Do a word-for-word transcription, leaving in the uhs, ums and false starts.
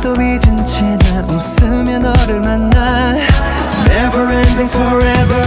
또 잊은 채 나 웃으며 너를 만나 Never ending forever